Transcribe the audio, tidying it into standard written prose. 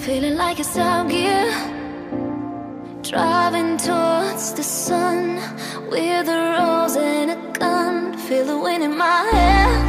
feeling like it's Top Gear, driving towards the sun with a rose and a gun. Feel the wind in my hair,